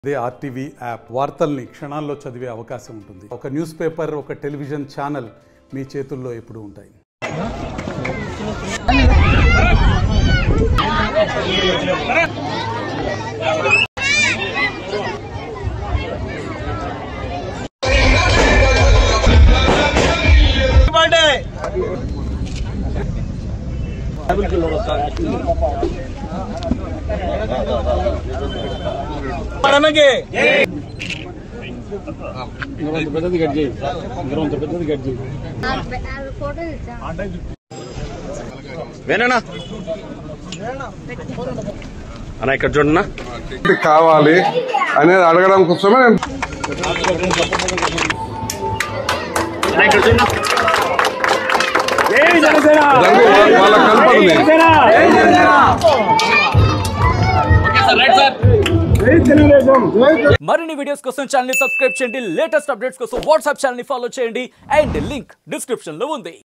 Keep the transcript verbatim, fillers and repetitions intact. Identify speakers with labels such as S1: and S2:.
S1: అదే RTV app వార్తల్ని క్షణాల్లో చదివే అవకాశం ఉంటుంది. ఒక న్యూస్ పేపర్, ఒక టెలివిజన్ ఛానల్ మీ చేతుల్లో ఎప్పుడూ ఉంటాయి.
S2: వేనా అన్న ఇక్కడ చూడన్నా
S3: కావాలి అనేది అడగడం కోసమే వాళ్ళ కల్పన.
S4: మరిన్ని వీడియోస్ కోసం ఛానల్ ని సబ్స్క్రైబ్ చేయండి. లేటెస్ట్ అప్డేట్స్ కోసం వాట్సాప్ ఛానల్ ని ఫాలో చేయండి. అండ్ లింక్ డిస్క్రిప్షన్ లో ఉంది.